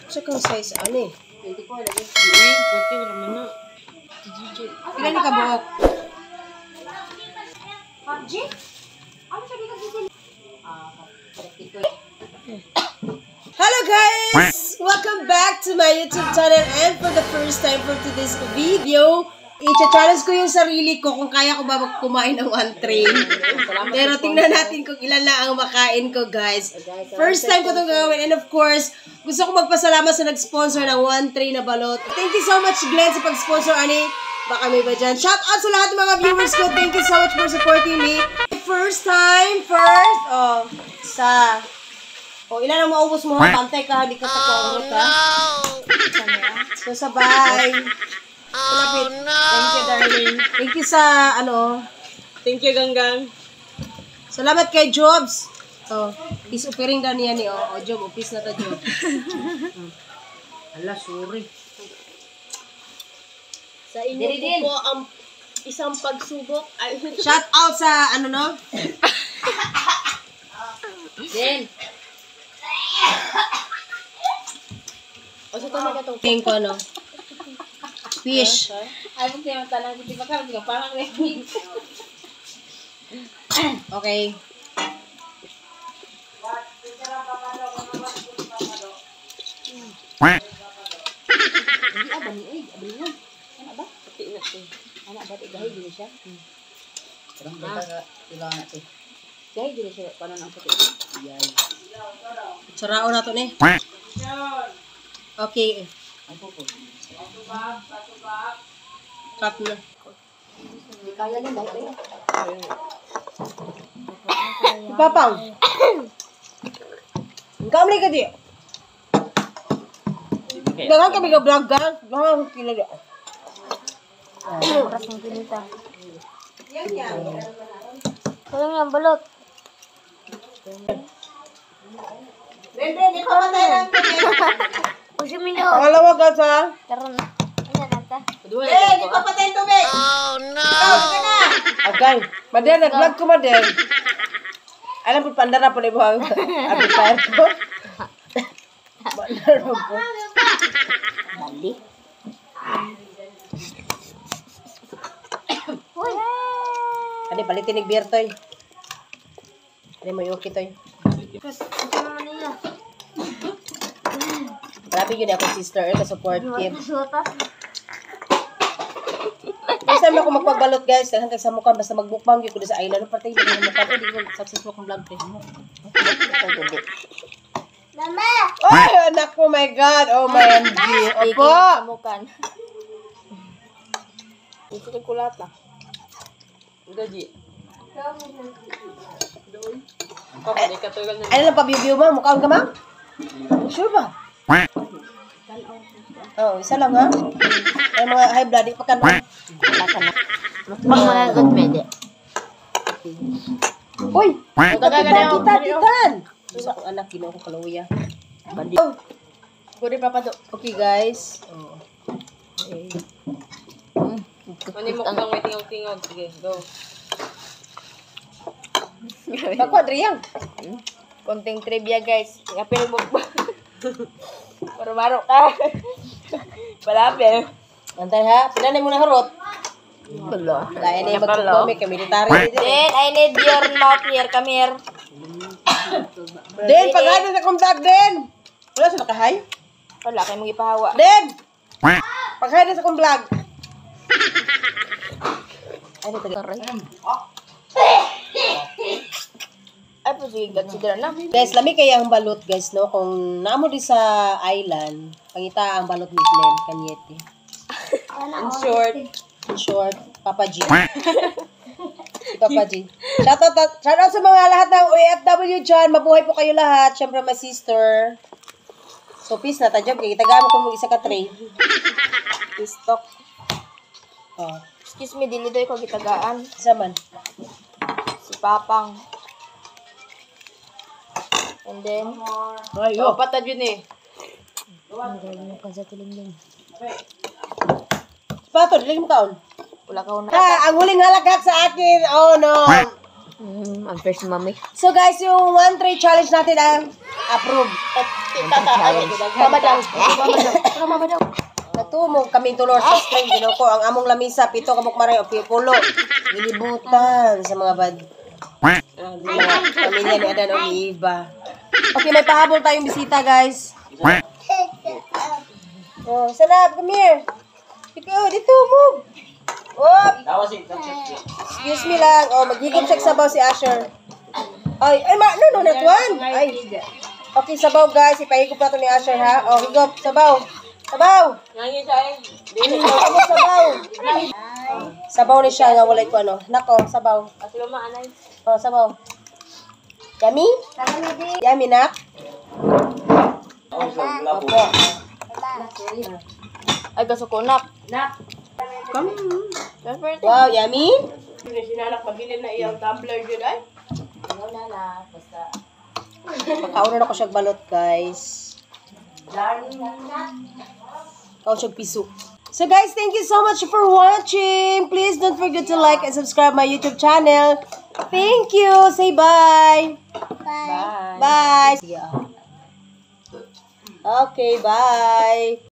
Sa kang size, ano eh? 24 lagi. 14 naman na. Ilan ni kabuok? PUBG? Ano siya dito dito? Hello guys! Welcome back to my YouTube channel, and for the first time for today's video, i-challenge ko yung sarili ko kung kaya ko ba kumain ng one tray. Pero tingnan natin kung ilan na ang makain ko, guys. First time ko itong gagawin, and of course, gusto ko magpasalamat sa nag-sponsor ng one tray na balot. Thank you so much, Glenn, sa pag-sponsor, ani. Baka may ba dyan? Shout out sa lahat ng mga viewers ko. Thank you so much for supporting me. First time, first. Oh, isa. O, ilan ang maubos mo? Pantay ka, hindi ka tapuangot ka. So, sabay. Oh no! Thank you, darling. Thank you sa, Thank you, Ganggang. salamat kay Jobs. Oh, is offering daw niya ni, Job, office na ta, Job. Ala, sorry. Sa inyo po ang isang pagsubok ay... Shout out sa, Din. O sa tama ka to. Tingin ko, fish. Ay, mo tayo tanang di ba ka parang wrestling. Okay. Ano ba? Pati na ito. Ano ba? Gahay din siya. Parang kita ilang natin. Gahay din siya paano nang puti. Yay. Sarao na to, ne. Okay. Ako po. Cut na. Hindi kaya lang dahil tayo. Papang. Kamli ka di. Dagan kami ka vlog ka. Dagan kila di. Oras ng pinita. Walang yung balot. Then, ikaw matay lang. Puso minyo. Pangalawa ka sa. Karon. Ano nata? Di pa patay tubig. Oh no! Agay. Madel, nag-vlog ko, Madel. Alam po, pandara po na iba ang abitayar ko. Pandara po. Bali. Uy. Adi, palitin ni beer, toy. Adi, may okay, toy. Ito naman niya. Grabe yun ako, sister. Ka-supportive. Suota. First time ako magpagbalot, guys. Hanggang sa mukha, basta magbukbang yun ko sa island. Ano partay yun ang mukha? Hindi ko successful kong vlog, eh. Mama! Ay, anak ko, my God. Oh, my MG. Opo. Samukan. Ito kay kulat lang. Gaji. Ako, di katugal na. Ano lang pa-view mo? Mukhaan ka, ma'am? Sure ba? Oo, isa lang, ha? Ay, mga high blood, di pa ka na. Mga good mede. Uy! Titan! Gusto kong anak, ginawa ko kaluya. Oh, Guri papado. okay, guys. Oh. Okay. Ano mo kang may tingog-tingog? Sige, go. Bako, Adriang. Konting trivia guys. Ngapin mo ba? Maro-maro ka. Palapin. Antay, ha? Pinanay mo na harot. Wala. Dahil na yung magkukumik, military. Then, I need your mouth here. Come here. Den, pag-hada sa kong vlog, Den! Wala sa nakahay? Wala kayo mong ipahawa. Den! Pag-hada sa kong vlog. Ay, ito tayo. Ay, po sige, consider na. Guys, lami kaya ang balot, guys, no? Kung naamo di sa island, pangita ang balot ni Glenn, Kanyete. In short, Papa G. Papa G. Shout out sa mga lahat ng OFW dyan. Mabuhay po kayo lahat. Siyempre, my sister. So, peace na tayo. Kita gamit ko mag-isa ka tray. Stock. Oh, Excuse me, dili doy ko gitagaan. isa man. Si Papang. And then, Ay, Oh, patad yun eh. ang galing mo ka sa tiling-ling. Pato, dilig mo kaon. Wala ka una. Ang huling halagak sa akin. Oh, no. Ang first mami. So, guys, yung one tray challenge natin Approve. Mama daw. Pero mama daw. Natumog kami tulor sa string. Ginuko ang among lamisa. Pito kamok maray o pipulo. Gilibutan sa mga bad. Pamilya ni Adan o ni Iba. Okay, may pahabol tayong bisita, guys. Oh, Salab, come here. Dito, move. Whoop. Excuse me lang. Oh, maghigop check sabaw si Asher. Ay, no, not one. Ay. Okay, sabaw, guys. Ipahigop na ito ni Asher, ha? Oh, higop, sabaw. Sabaw. Nangin siya eh. Sabaw. Sabaw ni siya nga walay ko ano. Nako, sabaw. Kasi mama, anay. Oh, sabaw. Yummy? Yummy, nak? Opo. Ay, kasukunak. Wow, yummy? Sinanak, mabilin na iyang tumbler dyan ay. Pagkauna na ko siyang balot, guys. Kaun siyang piso. So guys, thank you so much for watching. Please don't forget to like and subscribe my YouTube channel. Thank you. Say bye. Bye. Bye. Okay, bye.